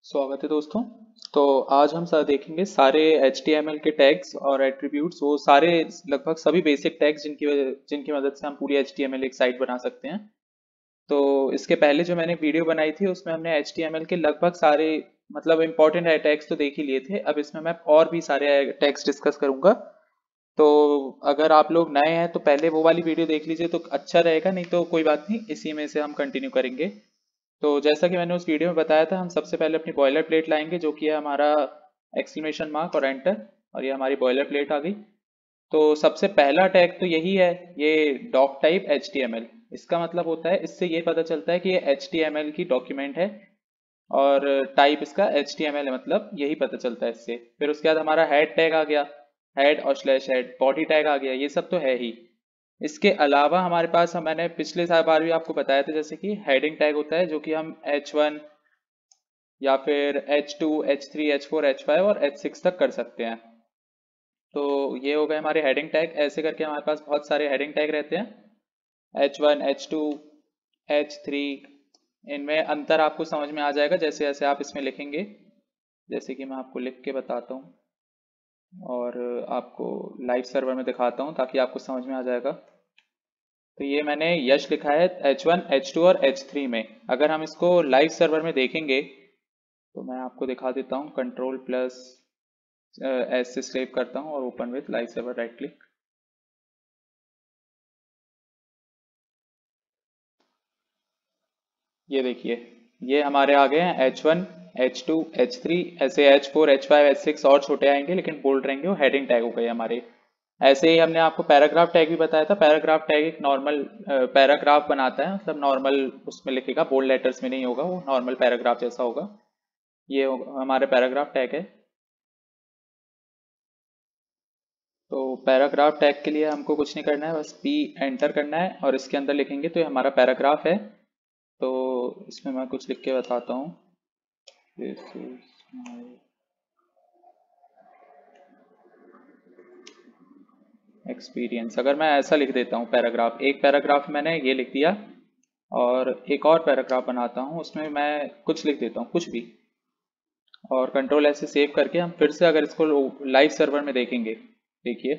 स्वागत है दोस्तों। तो आज हम देखेंगे सारे HTML के टैग्स और एट्रीब्यूट्स, वो सारे लगभग सभी बेसिक टैग्स जिनकी मदद से हम पूरी HTML एक साइट बना सकते हैं। तो इसके पहले जो मैंने वीडियो बनाई थी उसमें हमने HTML के लगभग सारे मतलब इम्पोर्टेंट टैग्स तो देख ही लिए थे। अब इसमें मैं और भी सारे टैग्स डिस्कस करूंगा। तो अगर आप लोग नए हैं तो पहले वो वाली वीडियो देख लीजिए तो अच्छा रहेगा, नहीं तो कोई बात नहीं, इसी में से हम कंटिन्यू करेंगे। तो जैसा कि मैंने उस वीडियो में बताया था, हम सबसे पहले अपनी बॉयलर प्लेट लाएंगे जो कि है हमारा एक्सक्लेमेशन मार्क और एंटर, और ये हमारी बॉयलर प्लेट आ गई। तो सबसे पहला टैग तो यही है, ये डॉक टाइप HTML। इसका मतलब होता है, इससे ये पता चलता है कि ये HTML की डॉक्यूमेंट है, और टाइप इसका HTML है, मतलब यही पता चलता है इससे। फिर उसके बाद हमारा हेड टैग आ गया, हेड और स्लैश हेड, बॉडी टैग आ गया, ये सब तो है ही। इसके अलावा हमारे पास, मैंने पिछले साल बार भी आपको बताया था, जैसे कि हेडिंग टैग होता है जो कि हम H1 या फिर H2, H3, H4, H5 और H6 तक कर सकते हैं। तो ये हो गए हमारे हेडिंग टैग। ऐसे करके हमारे पास बहुत सारे हेडिंग टैग रहते हैं, H1, H2, H3। इनमें अंतर आपको समझ में आ जाएगा जैसे जैसे आप इसमें लिखेंगे। जैसे कि मैं आपको लिख के बताता हूँ और आपको लाइव सर्वर में दिखाता हूँ ताकि आपको समझ में आ जाएगा। तो ये मैंने यश लिखा है H1, H2 और H3 में। अगर हम इसको लाइव सर्वर में देखेंगे तो मैं आपको दिखा देता हूँ। कंट्रोल प्लस एस से सेव करता हूँ और open with live server, right click. ये देखिए, ये हमारे आ गए हैं H1, H2, H3, ऐसे H4, H5, H6 और छोटे आएंगे लेकिन बोल्ड रहेंगे, वो हेडिंग टैग हो गए हमारे। ऐसे ही हमने आपको पैराग्राफ टैग भी बताया था। पैराग्राफ टैग एक नॉर्मल पैराग्राफ बनाता है, मतलब नॉर्मल उसमें लिखेगा, बोल्ड लेटर्स में नहीं होगा, वो नॉर्मल पैराग्राफ जैसा होगा। ये हमारे पैराग्राफ टैग है। तो पैराग्राफ टैग के लिए हमको कुछ नहीं करना है, बस P एंटर करना है और इसके अंदर लिखेंगे तो ये हमारा पैराग्राफ है। तो इसमें मैं कुछ लिख के बताता हूँ। This is my experience. अगर मैं ऐसा लिख देता हूँ पैराग्राफ, एक पैराग्राफ मैंने ये लिख दिया, और एक और पैराग्राफ बनाता हूँ उसमें मैं कुछ लिख देता हूँ, कुछ भी, और कंट्रोल ऐसे सेव करके हम फिर से अगर इसको लाइव सर्वर में देखेंगे, देखिए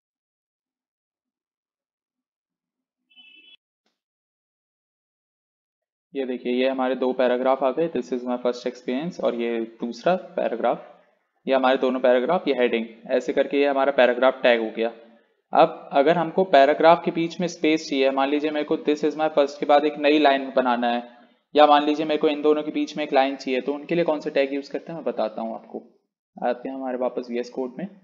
ये देखिए, ये हमारे दो पैराग्राफ आ गए, this is my first experience, और ये दूसरा पैराग्राफ। ये हमारे दोनों पैराग्राफ, ये हेडिंग, ऐसे करके ये हमारा पैराग्राफ टैग हो गया। अब अगर हमको पैराग्राफ के बीच में स्पेस चाहिए, मान लीजिए मेरे को दिस इज माय फर्स्ट के बाद एक नई लाइन बनाना है, या मान लीजिए मेरे को इन दोनों के बीच में एक लाइन चाहिए, तो उनके लिए कौन से टैग यूज करते हैं मैं बताता हूँ आपको। आते हैं हमारे वापस VS कोड में।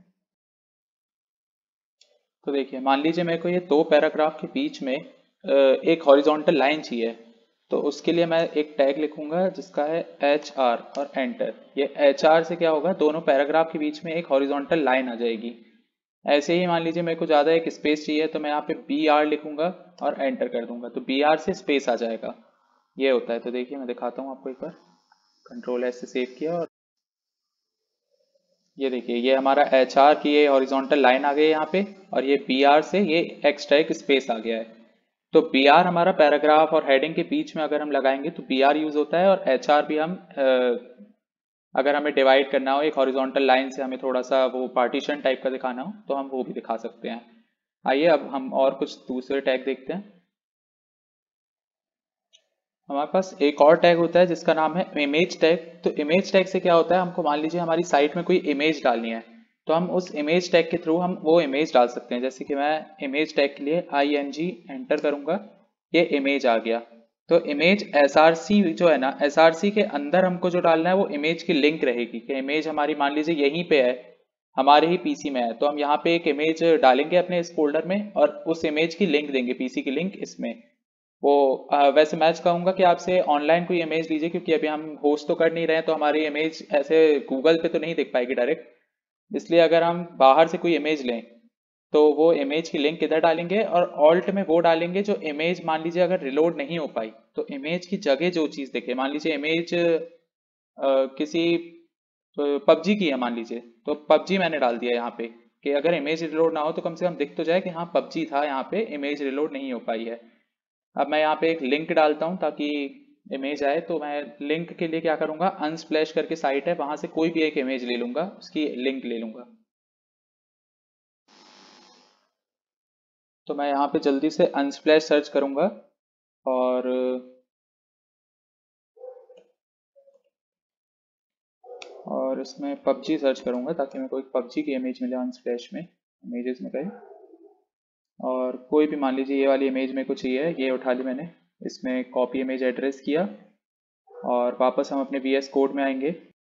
तो देखिए, मान लीजिए मेरे को ये दो पैराग्राफ के बीच में एक हॉरिजॉन्टल लाइन चाहिए, तो उसके लिए मैं एक टैग लिखूंगा जिसका है HR और एंटर। ये HR से क्या होगा, दोनों पैराग्राफ के बीच में एक हॉरिजॉन्टल लाइन आ जाएगी। ऐसे ही मान लीजिए मेरे को ज़्यादा एक स्पेस चाहिए, तो मैं यहाँ पे BR लिखूंगा और एंटर कर दूंगा, तो BR से स्पेस आ जाएगा। ये होता है। तो देखिए मैं दिखाता हूँ आपको एक बार। कंट्रोल S से सेव किया, और ये देखिए, ये हमारा HR की ये हॉरिजॉन्टल लाइन आ गई है यहाँ पे, और ये BR से ये एक्स्ट्रा एक स्पेस आ गया है। तो BR हमारा पैराग्राफ और हेडिंग के बीच में अगर हम लगाएंगे तो BR यूज होता है, और HR भी हम अगर हमें डिवाइड करना हो एक हॉरिजॉन्टल लाइन से, हमें थोड़ा सा वो पार्टीशन टाइप का दिखाना हो, तो हम वो भी दिखा सकते हैं। आइए अब हम और कुछ दूसरे टैग देखते हैं। हमारे पास एक और टैग होता है जिसका नाम है इमेज टैग। तो इमेज टैग से क्या होता है, हमको मान लीजिए हमारी साइट में कोई इमेज डालनी है, तो हम उस इमेज टैग के थ्रू हम वो इमेज डाल सकते हैं। जैसे कि मैं इमेज टैग के लिए ING एंटर करूंगा, ये इमेज आ गया। तो इमेज SRC जो है ना, SRC के अंदर हमको जो डालना है वो इमेज की लिंक रहेगी, कि इमेज हमारी मान लीजिए यहीं पे है, हमारे ही PC में है, तो हम यहाँ पे एक इमेज डालेंगे अपने इस फोल्डर में, और उस इमेज की लिंक देंगे, PC की लिंक इसमें। वो वैसे मैं कहूंगा कि आपसे ऑनलाइन कोई इमेज लीजिए, क्योंकि अभी हम होस्ट तो कर नहीं रहे हैं, तो हमारी इमेज ऐसे गूगल पे तो नहीं दिख पाएगी डायरेक्ट। इसलिए अगर हम बाहर से कोई इमेज लें तो वो इमेज की लिंक इधर डालेंगे, और ऑल्ट में वो डालेंगे जो इमेज मान लीजिए अगर रिलोड नहीं हो पाई, तो इमेज की जगह जो चीज़ दिखे, मान लीजिए इमेज किसी PUBG की है मान लीजिए, तो PUBG मैंने डाल दिया यहाँ पे, कि अगर इमेज रिलोड ना हो तो कम से कम दिख तो जाए कि हाँ PUBG था, यहाँ पे इमेज रिलोड नहीं हो पाई है। अब मैं यहाँ पे एक लिंक डालता हूँ ताकि इमेज आए तो मैं लिंक के लिए क्या करूंगा, अनस्प्लैश करके साइट है, वहां से कोई भी एक इमेज ले लूंगा, उसकी लिंक ले लूंगा। तो मैं यहाँ पे जल्दी से अनस्प्लैश सर्च करूंगा और इसमें पबजी सर्च करूंगा ताकि मेरे को एक पबजी की इमेज मिले अनस्प्लैश में, इमेजेस में गए। और कोई भी मान लीजिए ये वाली इमेज मेरे को चाहिए, ये उठा ली मैंने, इसमें कॉपी इमेज एड्रेस किया और वापस हम अपने VS कोड में आएंगे।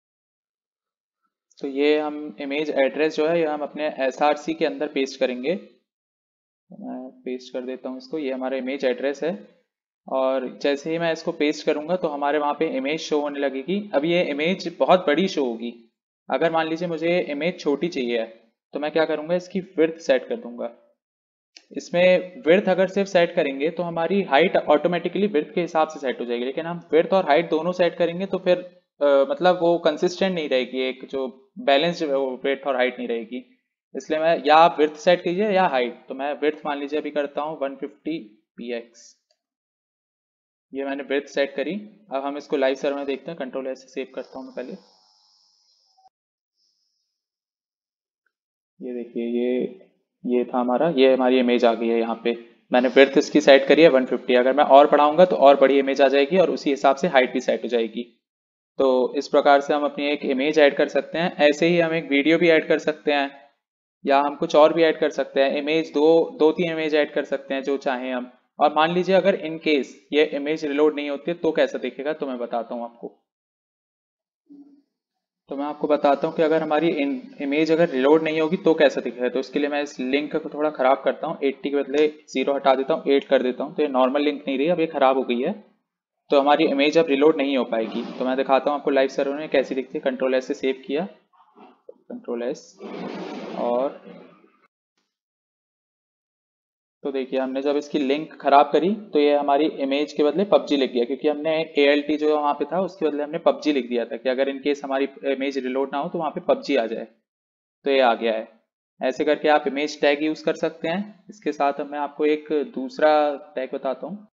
तो ये हम इमेज एड्रेस जो है ये हम अपने SRC के अंदर पेस्ट करेंगे। तो मैं पेस्ट कर देता हूँ इसको, ये हमारा इमेज एड्रेस है। और जैसे ही मैं इसको पेस्ट करूंगा तो हमारे वहाँ पे इमेज शो होने लगेगी। अब ये इमेज बहुत बड़ी शो होगी। अगर मान लीजिए मुझे इमेज छोटी चाहिए है तो मैं क्या करूंगा, इसकी विड्थ सेट कर दूंगा। इसमें विड्थ अगर सिर्फ सेट करेंगे तो हमारी हाइट ऑटोमेटिकली विड्थ के हिसाब से सेट हो जाएगी, लेकिन हम विड्थ और हाइट दोनों सेट करेंगे तो फिर मतलब वो कंसिस्टेंट नहीं रहेगी, एक जो बैलेंस्ड विड्थ और हाइट नहीं रहेगी। इसलिए मैं या आप विड्थ सेट कीजिए या हाइट। तो मैं विड्थ मान लीजिए अभी करता हूँ 150 px, ये मैंने विड्थ सेट करी। अब हम इसको लाइव सर्वर में देखते हैं, कंट्रोल एस से सेव करता हूँ मैं पहले। ये देखिए, ये था हमारा, ये हमारी इमेज आ गई है। यहाँ पे मैंने विड्थ इसकी सेट करी है 150, अगर मैं और बढ़ाऊंगा तो और बड़ी इमेज आ जाएगी और उसी हिसाब से हाइट भी सेट हो जाएगी। तो इस प्रकार से हम अपनी एक इमेज ऐड कर सकते हैं। ऐसे ही हम एक वीडियो भी ऐड कर सकते हैं या हम कुछ और भी ऐड कर सकते हैं। इमेज दो तीन इमेज ऐड कर सकते हैं जो चाहें हम। और मान लीजिए अगर इन केस ये इमेज रिलोड नहीं होती है तो कैसा दिखेगा, तो मैं बताता हूँ आपको। तो मैं आपको बताता हूँ कि अगर हमारी इमेज अगर रिलोड नहीं होगी तो कैसा दिखेगा। तो इसके लिए मैं इस लिंक को थोड़ा ख़राब करता हूँ, 80 के बदले 0 हटा देता हूँ, 8 कर देता हूँ। तो ये नॉर्मल लिंक नहीं रही, अब ये ख़राब हो गई है। तो हमारी इमेज अब रिलोड नहीं हो पाएगी। तो मैं दिखाता हूँ आपको लाइव सर्वर में कैसी दिखती है। कंट्रोल एस से सेव किया, कंट्रोल एस, और तो देखिए हमने जब इसकी लिंक खराब करी तो ये हमारी इमेज के बदले पबजी लिख दिया, क्योंकि हमने ALT जो वहाँ पे था उसके बदले हमने पबजी लिख दिया था कि अगर इन केस हमारी इमेज रिलोड ना हो तो वहाँ पे पबजी आ जाए। तो ये आ गया है। ऐसे करके आप इमेज टैग यूज कर सकते हैं। इसके साथ मैं आपको एक दूसरा टैग बताता हूँ।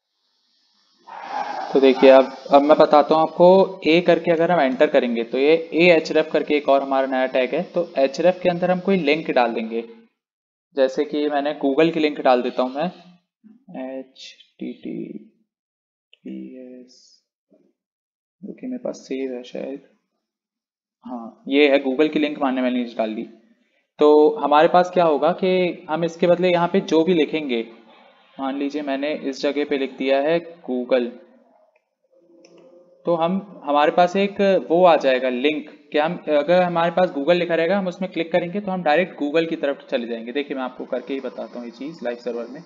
तो देखिए अब मैं बताता हूँ आपको। ए करके अगर हम एंटर करेंगे तो ये ahref करके एक और हमारा नया टैग है। तो href के अंदर हम कोई लिंक डाल देंगे, जैसे कि मैंने गूगल की लिंक डाल देता हूँ मैं, https, जो कि मेरे पास सेव है शायद, हाँ ये है गूगल की लिंक, मैंने नीचे डाल दी। तो हमारे पास क्या होगा कि हम इसके बदले यहाँ पे जो भी लिखेंगे, मान लीजिए मैंने इस जगह पे लिख दिया है गूगल, तो हमारे पास एक वो आ जाएगा लिंक कि हम अगर हमारे पास गूगल लिखा रहेगा हम उसमें क्लिक करेंगे तो हम डायरेक्ट गूगल की तरफ चले जाएंगे। देखिए मैं आपको करके ही बताता हूँ ये चीज़ लाइव सर्वर में।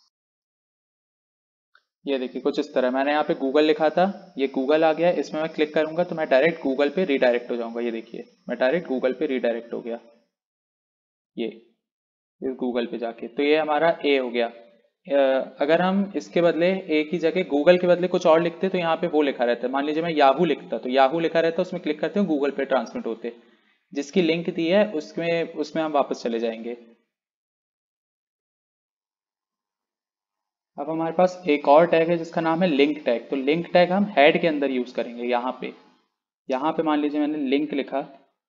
ये देखिए कुछ इस तरह मैंने यहाँ पे गूगल लिखा था, ये गूगल आ गया। इसमें मैं क्लिक करूंगा तो मैं डायरेक्ट गूगल पे रीडायरेक्ट हो जाऊंगा। ये देखिए मैं डायरेक्ट गूगल पे रीडायरेक्ट हो गया, ये इस गूगल पे जाके। तो ये हमारा ए हो गया। अगर हम इसके बदले ए की जगह गूगल के बदले कुछ और लिखते तो यहाँ पे वो लिखा रहता है। मान लीजिए मैं याहू लिखता तो याहू लिखा रहता, उसमें क्लिक करते हो गूगल पे ट्रांसमिट होते। जिसकी लिंक दी है उसमें उसमें हम वापस चले जाएंगे। अब हमारे पास एक और टैग है जिसका नाम है लिंक टैग। तो लिंक टैग हम हेड के अंदर यूज करेंगे। यहाँ पे मान लीजिए मैंने लिंक लिखा,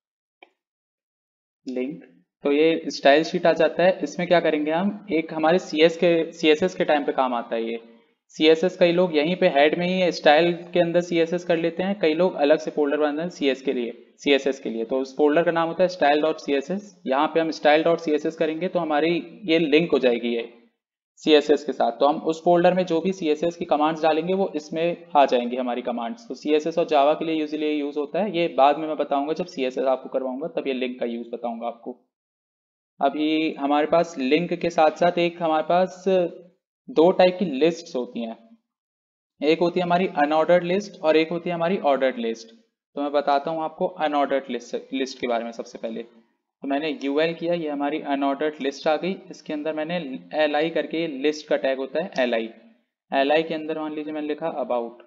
लिंक, तो ये स्टाइल शीट आ जाता है। इसमें क्या करेंगे हम, एक हमारे CSS के टाइम पे काम आता है ये CSS। कई लोग यहीं पे हेड में ही स्टाइल के अंदर CSS कर लेते हैं, कई लोग अलग से फोल्डर बनाते हैं CSS के लिए। तो उस फोल्डर का नाम होता है style.css। यहाँ पे हम style.css करेंगे तो हमारी ये लिंक हो जाएगी ये CSS के साथ। तो हम उस फोल्डर में जो भी CSS की कमांड्स डालेंगे वो इसमें आ जाएंगी हमारी कमांड्स। तो CSS और जावा के लिए यूजुअली यूज होता है, ये बाद में मैं बताऊंगा जब CSS आपको करवाऊंगा तब ये लिंक का यूज बताऊंगा आपको। अभी हमारे पास लिंक के साथ साथ एक हमारे पास दो टाइप की लिस्ट्स होती हैं। एक होती है हमारी अनऑर्डर्ड लिस्ट और एक होती है हमारी ऑर्डर्ड लिस्ट। तो मैं बताता हूँ आपको अनऑर्डर्ड लिस्ट के बारे में। सबसे पहले तो मैंने ul किया, ये हमारी अनऑर्डर्ड लिस्ट आ गई। इसके अंदर मैंने li करके, लिस्ट का टैग होता है li के अंदर मान लीजिए मैंने लिखा अबाउट,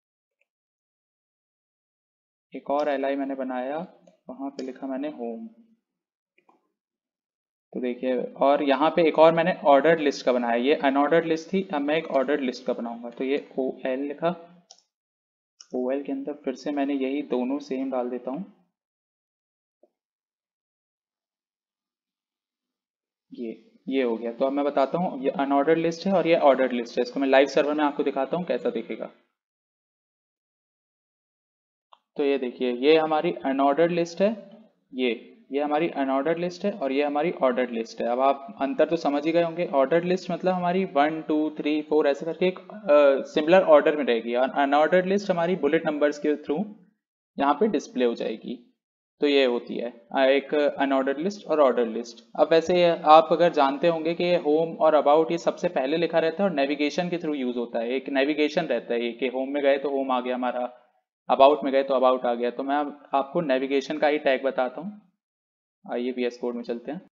एक और li मैंने बनाया, वहां पे लिखा मैंने होम। तो देखिए, और यहाँ पे एक और मैंने ऑर्डर्ड लिस्ट का बनाया, ये अनऑर्डर्ड लिस्ट थी, अब मैं एक ऑर्डर्ड लिस्ट का बनाऊंगा। तो ये OL लिखा, OL के अंदर फिर से मैंने यही दोनों सेम डाल देता हूँ। ये हो गया। तो अब मैं बताता हूँ, ये अनऑर्डर्ड लिस्ट है और ये ऑर्डर्ड लिस्ट है। इसको मैं लाइव सर्वर में आपको दिखाता हूँ कैसा दिखेगा। तो ये देखिए, ये हमारी अनऑर्डर्ड लिस्ट है, ये हमारी अनऑर्डर्ड लिस्ट है और ये हमारी ऑर्डर्ड लिस्ट है। अब आप अंतर तो समझ ही गए होंगे। ऑर्डर्ड लिस्ट मतलब हमारी 1 2 3 4 ऐसे करके एक सिमिलर ऑर्डर में रहेगी, और अनऑर्डर्ड लिस्ट हमारी बुलेट नंबर्स के थ्रू यहाँ पे डिस्प्ले हो जाएगी। तो ये होती है एक अनऑर्डर्ड लिस्ट और ऑर्डर लिस्ट। अब वैसे आप अगर जानते होंगे कि होम और अबाउट ये सबसे पहले लिखा रहता है और नेविगेशन के थ्रू यूज होता है। एक नेविगेशन रहता है ये कि होम में गए तो होम आ गया हमारा, अबाउट में गए तो अबाउट आ गया। तो मैं अब आपको नेविगेशन का ही टैग बताता हूँ। आइए VS कोड में चलते हैं।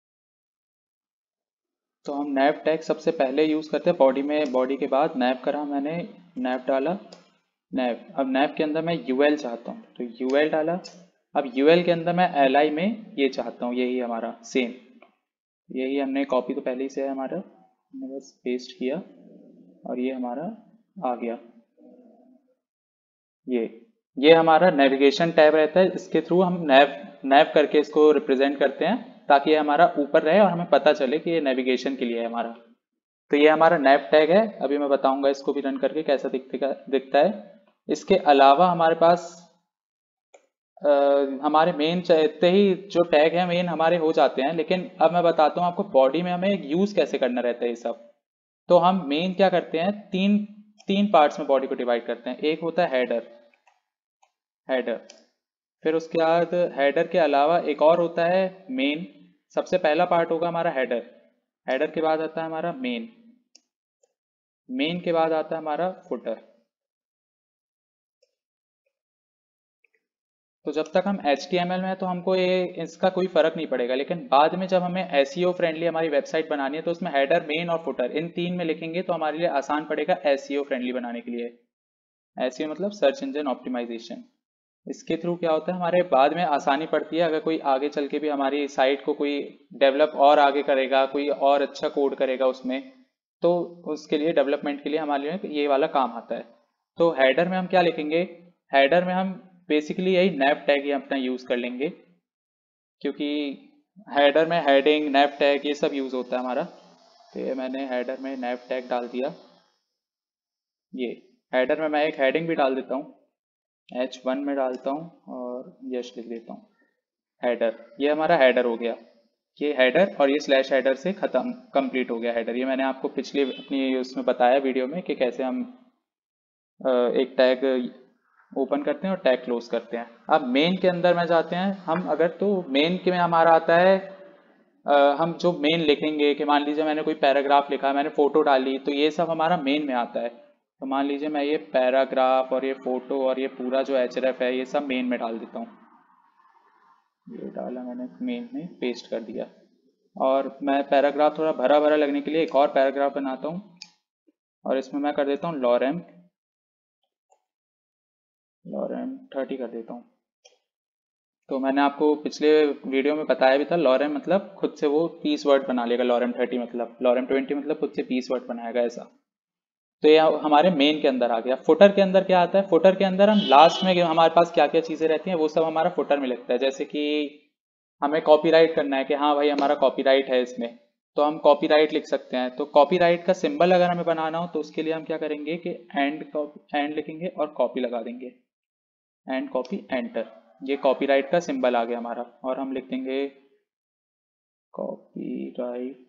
तो हम नैव टैग सबसे पहले यूज करते हैं बॉडी में। बॉडी के बाद नैव करा मैंने, नैव डाला, नैव। अब नैव के अंदर मैं UL चाहता हूँ तो UL डाला। अब UL के अंदर मैं LI में ये चाहता हूँ, यही हमारा सेम, यही हमने कॉपी तो पहले ही से है हमारा, हमने बस पेस्ट किया और ये हमारा आ गया। ये हमारा नेविगेशन टैब रहता है, इसके थ्रू हम नैव नैव करके इसको रिप्रेजेंट करते हैं ताकि ये हमारा ऊपर रहे और हमें पता चले कि ये नेविगेशन के लिए है हमारा। तो ये हमारा नैव टैग है। अभी मैं बताऊंगा इसको भी रन करके कैसा दिखता है। इसके अलावा हमारे पास हमारे मेन चाहते ही जो टैग है मेन हमारे हो जाते हैं, लेकिन अब मैं बताता हूँ आपको बॉडी में हमें यूज कैसे करना रहता है ये सब। तो हम मेन क्या करते हैं, तीन तीन पार्ट्स में बॉडी को डिवाइड करते हैं। एक होता है हेडर, हेडर, फिर उसके बाद हेडर के अलावा एक और होता है मेन। सबसे पहला पार्ट होगा हमारा हेडर, हेडर के बाद आता है हमारा मेन, मेन के बाद आता है हमारा फुटर। तो जब तक हम HTML में है तो हमको ये इसका कोई फर्क नहीं पड़ेगा, लेकिन बाद में जब हमें SEO फ्रेंडली हमारी वेबसाइट बनानी है तो उसमें हेडर, मेन और फुटर इन तीन में लिखेंगे तो हमारे लिए आसान पड़ेगा SEO फ्रेंडली बनाने के लिए। SEO मतलब सर्च इंजन ऑप्टिमाइजेशन। इसके थ्रू क्या होता है हमारे बाद में आसानी पड़ती है। अगर कोई आगे चल के भी हमारी साइट को कोई डेवलप और आगे करेगा, कोई और अच्छा कोड करेगा उसमें, तो उसके लिए डेवलपमेंट के लिए हमारे लिए ये वाला काम आता है। तो हेडर में हम क्या लिखेंगे, हेडर में हम बेसिकली यही नैव टैग ही अपना यूज कर लेंगे, क्योंकि हेडर में हेडिंग, नैव टैग ये सब यूज होता है हमारा। तो ये मैंने हेडर में नैव टैग डाल दिया। ये हेडर में मैं एक हेडिंग भी डाल देता हूँ, H1 में डालता हूँ और यश लिख देता हूँ, हेडर। ये हमारा हेडर हो गया। ये हेडर और ये स्लैश हेडर से खत्म, कंप्लीट हो गया हेडर। ये मैंने आपको पिछली अपनी उसमें बताया वीडियो में कि कैसे हम एक टैग ओपन करते हैं और टैग क्लोज करते हैं। अब मेन के अंदर में जाते हैं हम। अगर तो मेन के में हमारा आता है हम जो मेन लिखेंगे कि मान लीजिए मैंने कोई पैराग्राफ लिखा, मैंने फोटो डाली, तो ये सब हमारा मेन में आता है। तो मान लीजिए मैं ये पैराग्राफ और ये फोटो और ये पूरा जो href है ये सब मेन में डाल देता हूँ। ये डाला मैंने मेन में, पेस्ट कर दिया। और मैं पैराग्राफ थोड़ा भरा भरा लगने के लिए एक और पैराग्राफ बनाता हूँ और इसमें मैं कर देता हूँ लॉरेम 30 कर देता हूँ। तो मैंने आपको पिछले वीडियो में बताया भी था, लॉरेम मतलब खुद से वो 30 वर्ड बना लेगा, लॉरेम 30 मतलब, लॉरेम 20 मतलब खुद से 30 वर्ड बनाएगा ऐसा। तो ये हमारे मेन के अंदर आ गया। फुटर के अंदर क्या आता है, फुटर के अंदर हम लास्ट में हमारे पास क्या क्या चीज़ें रहती हैं वो सब हमारा फुटर में लगता है। जैसे कि हमें कॉपीराइट करना है कि हाँ भाई हमारा कॉपीराइट है इसमें, तो हम कॉपीराइट लिख सकते हैं। तो कॉपीराइट का सिंबल अगर हमें बनाना हो तो उसके लिए हम क्या करेंगे कि एंड लिखेंगे और कॉपी लगा देंगे, एंड कॉपी एंटर। ये कॉपीराइट का सिंबल आ गया हमारा। और हम लिख देंगे कॉपीराइट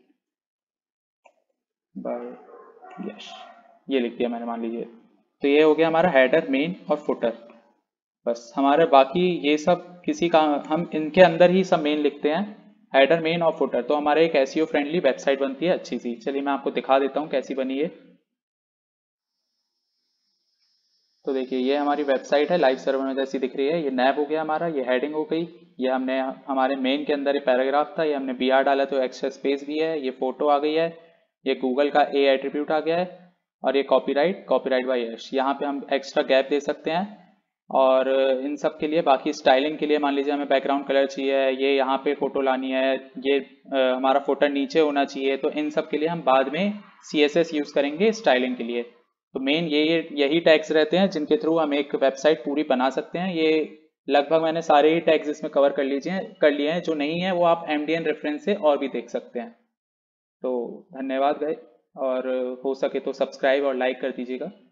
बाय यश, ये लिख दिया मैंने मान लीजिए। तो ये हो गया हमारा हेडर, मेन और फुटर। बस हमारे बाकी ये सब किसी का, हम इनके अंदर ही सब मेन लिखते हैं, हेडर, मेन और फुटर। तो हमारे एक SEO फ्रेंडली वेबसाइट बनती है अच्छी सी। चलिए मैं आपको दिखा देता हूँ कैसी बनी है। तो देखिए ये हमारी वेबसाइट है, लाइव सर्वर में जैसी दिख रही है। ये नैब हो गया हमारा, ये हेडिंग हो गई, ये हमने हमारे मेन के अंदर ये पैराग्राफ था, ये हमने BR डाला तो एक्स्ट्रा स्पेस भी है, ये फोटो आ गई है, ये गूगल का A एट्रीब्यूट आ गया है, और ये कॉपीराइट बाय यश। यहाँ पे हम एक्स्ट्रा गैप दे सकते हैं। और इन सब के लिए बाकी स्टाइलिंग के लिए मान लीजिए हमें बैकग्राउंड कलर चाहिए, ये यहाँ पे फोटो लानी है, ये हमारा फोटो नीचे होना चाहिए, तो इन सब के लिए हम बाद में CSS यूज करेंगे स्टाइलिंग के लिए। तो मेन यही टैग्स रहते हैं जिनके थ्रू हम एक वेबसाइट पूरी बना सकते हैं। ये लगभग मैंने सारे ही टैग्स इसमें कवर कर लिए हैं। जो नहीं है वो आप MDN रेफरेंस से और भी देख सकते हैं। तो धन्यवाद गए, और हो सके तो सब्सक्राइब और लाइक कर दीजिएगा।